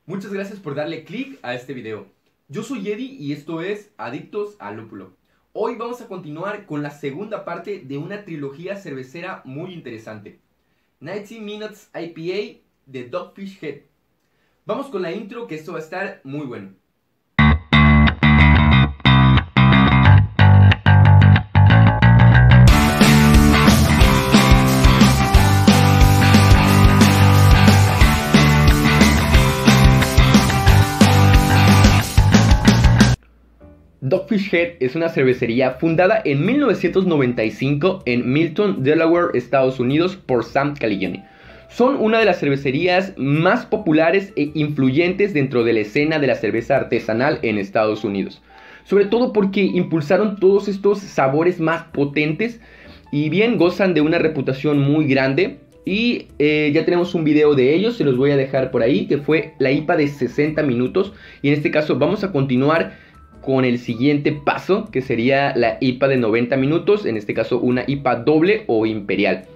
Muchas gracias por darle clic a este video. Yo soy Eddie y esto es Adictos al Lúpulo. Hoy vamos a continuar con la segunda parte de una trilogía cervecera muy interesante. 90 Minutes IPA de Dogfish Head. Vamos con la intro, que esto va a estar muy bueno. Dogfish Head es una cervecería fundada en 1995 en Milton, Delaware, Estados Unidos por Sam Caligione. Son una de las cervecerías más populares e influyentes dentro de la escena de la cerveza artesanal en Estados Unidos. Sobre todo porque impulsaron todos estos sabores más potentes y bien gozan de una reputación muy grande. Y ya tenemos un video de ellos, se los voy a dejar por ahí, que fue la IPA de 60 minutos. Y en este caso vamos a continuar con el siguiente paso, que sería la IPA de 90 minutos, en este caso una IPA doble o imperial.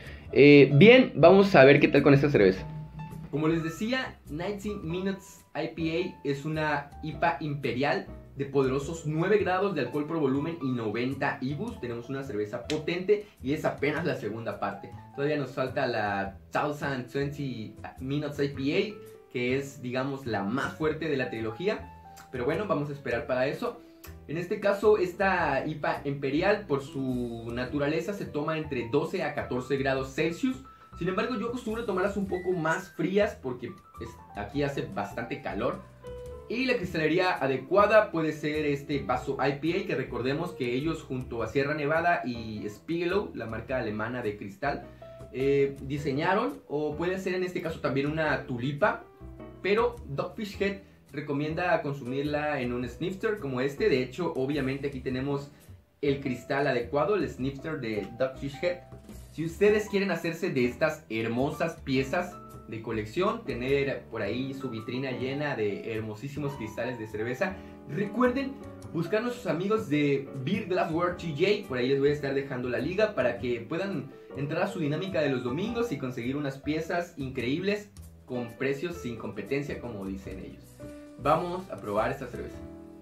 Bien, vamos a ver qué tal con esta cerveza. Como les decía, 90 Minutes IPA es una IPA imperial de poderosos 9 grados de alcohol por volumen y 90 IBUs. Tenemos una cerveza potente y es apenas la segunda parte. Todavía nos falta la 1020 Minutes IPA, que es, digamos, la más fuerte de la trilogía. Pero bueno, vamos a esperar para eso. En este caso, esta IPA imperial, por su naturaleza, se toma entre 12 a 14 grados Celsius. Sin embargo, yo acostumbro tomarlas un poco más frías porque aquí hace bastante calor. Y la cristalería adecuada puede ser este vaso IPA, que recordemos que ellos, junto a Sierra Nevada y Spiegelau, la marca alemana de cristal, diseñaron. O puede ser en este caso también una tulipa. Pero Dogfish Head recomienda consumirla en un snifter como este. De hecho, obviamente aquí tenemos el cristal adecuado, el snifter de Dogfish Head. Si ustedes quieren hacerse de estas hermosas piezas de colección, tener por ahí su vitrina llena de hermosísimos cristales de cerveza, recuerden buscar a nuestros amigos de Beer Glassware TJ. Por ahí les voy a estar dejando la liga para que puedan entrar a su dinámica de los domingos y conseguir unas piezas increíbles con precios sin competencia, como dicen ellos. Vamos a probar esta cerveza.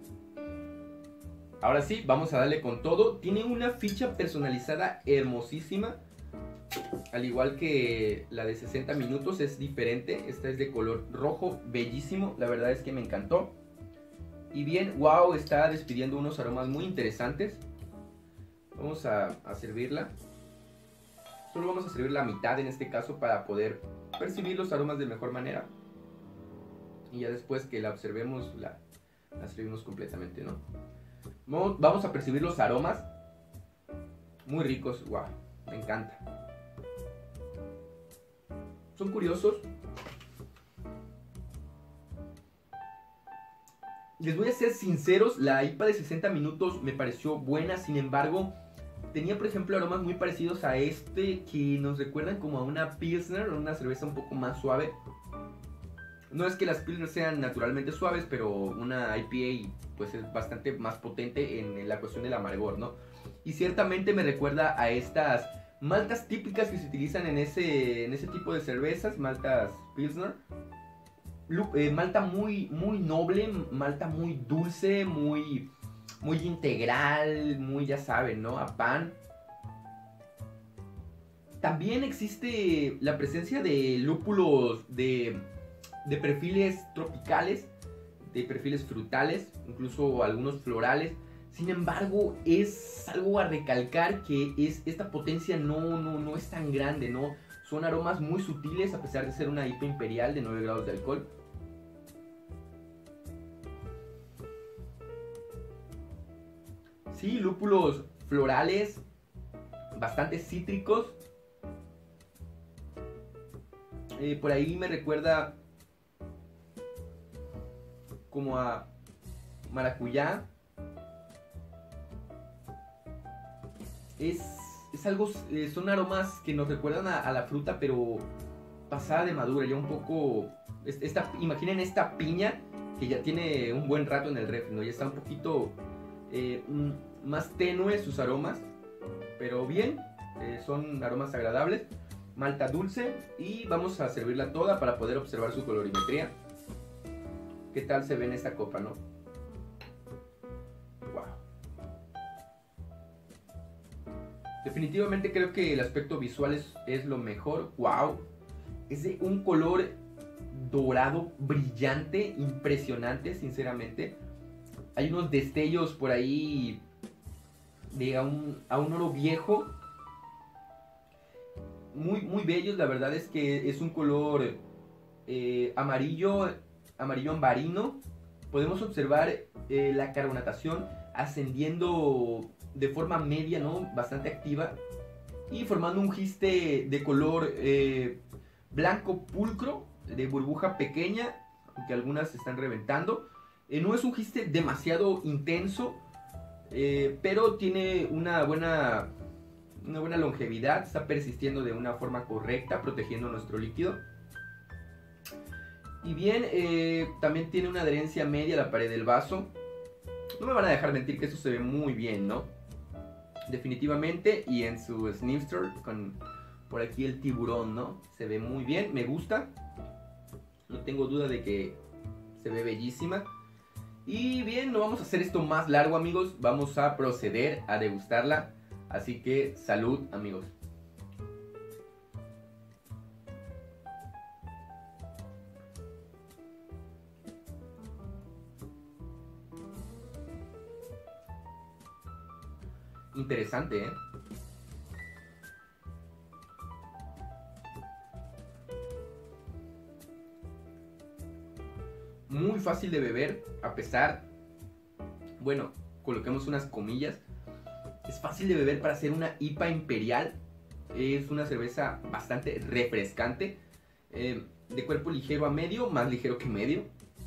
Ahora sí, vamos a darle con todo. Tiene una ficha personalizada hermosísima. Al igual que la de 60 minutos, es diferente. Esta es de color rojo, bellísimo. La verdad es que me encantó. Y bien, wow, está despidiendo unos aromas muy interesantes. Vamos a servirla. Solo vamos a servir la mitad en este caso para poder percibir los aromas de mejor manera. Y ya después que la observemos, la servimos completamente, ¿no? Vamos a percibir los aromas. Muy ricos, wow, me encanta. Son curiosos. Les voy a ser sinceros, la IPA de 60 minutos me pareció buena. Sin embargo, tenía por ejemplo aromas muy parecidos a este, que nos recuerdan como a una Pilsner, una cerveza un poco más suave. No es que las Pilsner sean naturalmente suaves, pero una IPA pues es bastante más potente en la cuestión del amargor, ¿no? Y ciertamente me recuerda a estas maltas típicas que se utilizan en ese tipo de cervezas, maltas Pilsner. Malta muy noble, malta muy dulce, muy integral, muy, ya saben, ¿no? A pan. También existe la presencia de lúpulos de perfiles tropicales, de perfiles frutales, incluso algunos florales. Sin embargo, es algo a recalcar que esta potencia no es tan grande, ¿no? Son aromas muy sutiles a pesar de ser una IPA imperial de 9 grados de alcohol. Sí, lúpulos florales, bastante cítricos. Por ahí me recuerda como a maracuyá. Es algo, son aromas que nos recuerdan a la fruta, pero pasada de madura, ya un poco. Imaginen esta piña que ya tiene un buen rato en el refri, ¿no? Ya está un poquito más tenue sus aromas, pero bien, son aromas agradables. Malta dulce, y vamos a servirla toda para poder observar su colorimetría. qué tal se ve en esta copa, ¿no? Wow. Definitivamente creo que el aspecto visual es lo mejor. Wow. Es de un color dorado brillante, impresionante, sinceramente. Hay unos destellos por ahí de a un oro viejo. Muy, muy bellos, la verdad es que es un color amarillo ambarino. Podemos observar la carbonatación ascendiendo de forma media, ¿no? Bastante activa. Y formando un giste de color blanco pulcro, de burbuja pequeña, aunque algunas se están reventando. No es un giste demasiado intenso, pero tiene una buena longevidad, está persistiendo de una forma correcta, protegiendo nuestro líquido. Y bien, también tiene una adherencia media a la pared del vaso. No me van a dejar mentir que eso se ve muy bien, ¿no? Definitivamente, y en su snifter, con por aquí el tiburón, ¿no? Se ve muy bien, me gusta. No tengo duda de que se ve bellísima. Y bien, no vamos a hacer esto más largo, amigos. Vamos a proceder a degustarla. Así que salud, amigos. Interesante, ¿eh? Muy fácil de beber, a pesar, bueno, coloquemos unas comillas. Es fácil de beber para hacer una IPA imperial. Es una cerveza bastante refrescante, de cuerpo ligero a medio, más ligero que medio.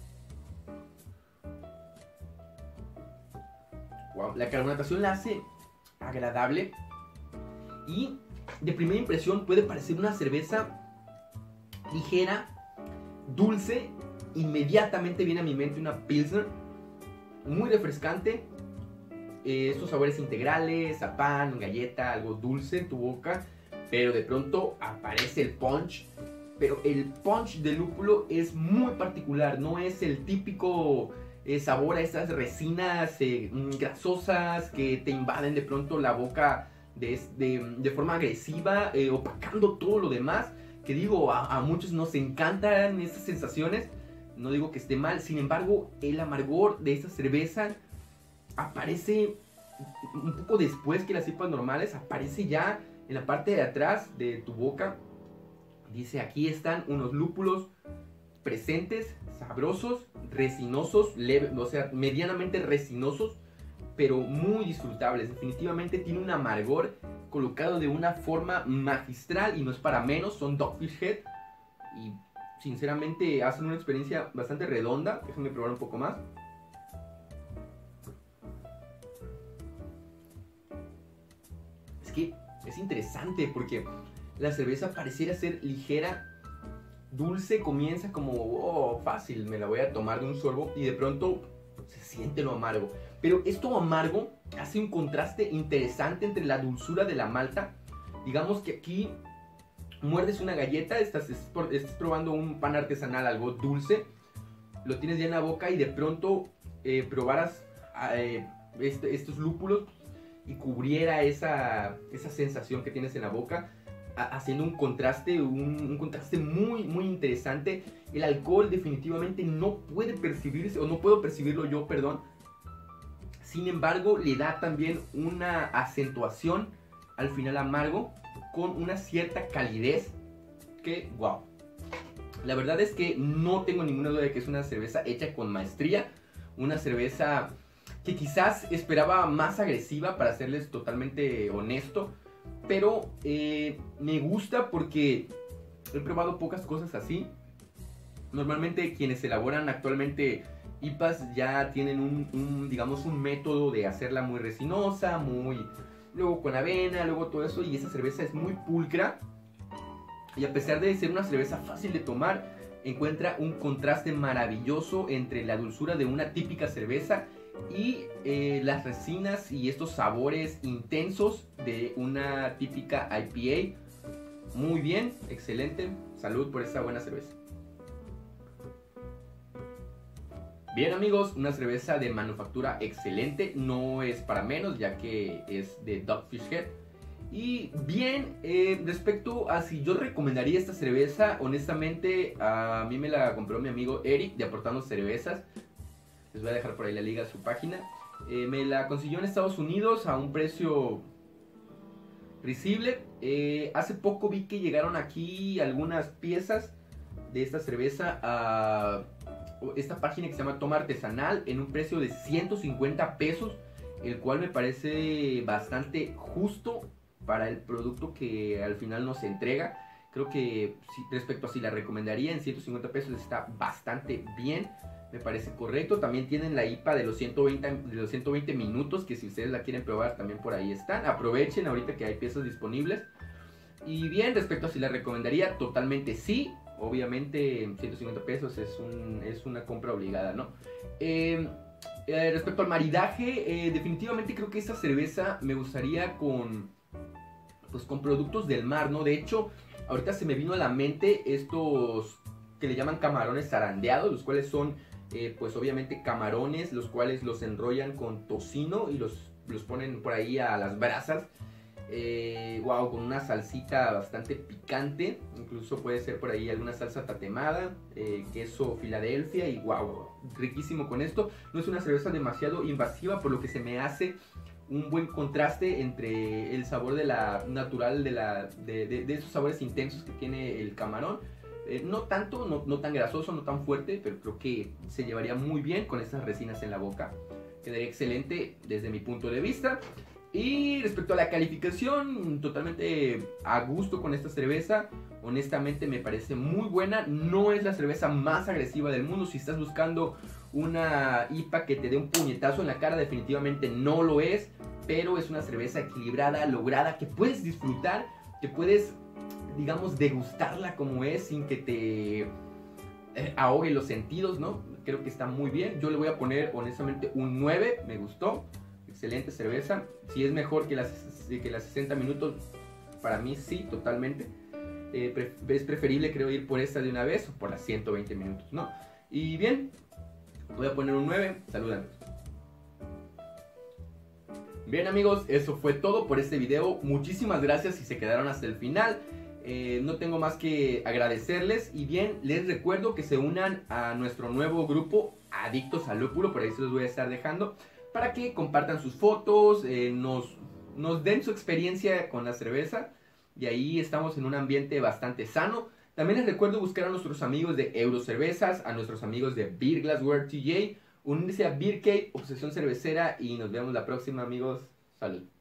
Wow, la carbonatación la hace agradable y de primera impresión puede parecer una cerveza ligera, dulce. Inmediatamente viene a mi mente una Pilsner, muy refrescante. Estos sabores integrales, a pan, galleta, algo dulce en tu boca, pero de pronto aparece el punch. Pero el punch de lúpulo es muy particular, no es el típico sabor a esas resinas grasosas que te invaden de pronto la boca de forma agresiva, opacando todo lo demás. Que digo, a muchos nos encantan esas sensaciones, no digo que esté mal, sin embargo, el amargor de esta cerveza aparece un poco después que las IPAs normales, aparece ya en la parte de atrás de tu boca. Dice, aquí están unos lúpulos presentes, sabrosos, resinosos, o sea, medianamente resinosos, pero muy disfrutables. Definitivamente tiene un amargor colocado de una forma magistral y no es para menos, son Dogfish Head y sinceramente hacen una experiencia bastante redonda. Déjenme probar un poco más. Es que es interesante porque la cerveza pareciera ser ligera, dulce, comienza como oh, fácil, me la voy a tomar de un sorbo y de pronto se siente lo amargo. Pero esto amargo hace un contraste interesante entre la dulzura de la malta. Digamos que aquí muerdes una galleta, estás probando un pan artesanal, algo dulce, lo tienes ya en la boca y de pronto probaras estos lúpulos y cubriera esa sensación que tienes en la boca, haciendo un contraste muy, muy interesante. El alcohol definitivamente no puede percibirse, o no puedo percibirlo yo, perdón. Sin embargo, le da también una acentuación al final amargo, con una cierta calidez que, wow. La verdad es que no tengo ninguna duda de que es una cerveza hecha con maestría. Una cerveza que quizás esperaba más agresiva, para serles totalmente honesto. Pero me gusta porque he probado pocas cosas así. Normalmente quienes elaboran actualmente IPAs ya tienen digamos, un método de hacerla muy resinosa, luego con avena, luego todo eso, y esa cerveza es muy pulcra. Y a pesar de ser una cerveza fácil de tomar, encuentra un contraste maravilloso entre la dulzura de una típica cerveza y las resinas y estos sabores intensos de una típica IPA. Muy bien, excelente. Salud por esta buena cerveza. Bien amigos, una cerveza de manufactura excelente, no es para menos ya que es de Dogfish Head. Y bien, respecto a si yo recomendaría esta cerveza, honestamente a mí me la compró mi amigo Eric de Aportando Cervezas. Les voy a dejar por ahí la liga a su página. Me la consiguió en Estados Unidos a un precio risible. Hace poco vi que llegaron aquí algunas piezas de esta cerveza a esta página que se llama Toma Artesanal en un precio de 150 pesos, el cual me parece bastante justo para el producto que al final nos entrega. Creo que respecto a si la recomendaría, en 150 pesos está bastante bien, me parece correcto. También tienen la IPA de los 120 minutos, que si ustedes la quieren probar también por ahí están. Aprovechen ahorita que hay piezas disponibles. Y bien, respecto a si la recomendaría, totalmente sí. Obviamente 150 pesos es una compra obligada, ¿no? Respecto al maridaje, definitivamente creo que esta cerveza me gustaría con productos del mar, ¿no? De hecho, ahorita se me vino a la mente estos que le llaman camarones zarandeados, los cuales son, pues obviamente camarones, los cuales los enrollan con tocino y los ponen por ahí a las brasas. Wow, con una salsita bastante picante, incluso puede ser por ahí alguna salsa tatemada, queso Filadelfia y wow, riquísimo con esto. No es una cerveza demasiado invasiva, por lo que se me hace un buen contraste entre el sabor de la natural, de esos sabores intensos que tiene el camarón. No tanto, no tan grasoso, no tan fuerte, pero creo que se llevaría muy bien con estas resinas en la boca. Quedaría excelente desde mi punto de vista. Y respecto a la calificación, totalmente a gusto con esta cerveza. Honestamente me parece muy buena. No es la cerveza más agresiva del mundo. Si estás buscando una IPA que te dé un puñetazo en la cara, definitivamente no lo es. Pero es una cerveza equilibrada, lograda, que puedes disfrutar, que puedes, digamos, degustarla como es sin que te ahogue los sentidos, ¿no? Creo que está muy bien. Yo le voy a poner honestamente un 9, me gustó. Excelente cerveza. Si es mejor que las 60 minutos, para mí sí, totalmente. Es preferible, creo, ir por esta de una vez o por las 120 minutos, ¿no? Y bien, voy a poner un 9. Saludan. Bien amigos, eso fue todo por este video. Muchísimas gracias si se quedaron hasta el final. No tengo más que agradecerles. Y bien, les recuerdo que se unan a nuestro nuevo grupo Adictos al Lúpulo. Por ahí se los voy a estar dejando, para que compartan sus fotos, nos den su experiencia con la cerveza. Y ahí estamos en un ambiente bastante sano. También les recuerdo buscar a nuestros amigos de Eurocervezas, a nuestros amigos de Beer Glassware TJ, unirse a Beer Cave, Obsesión Cervecera, y nos vemos la próxima amigos. Salud.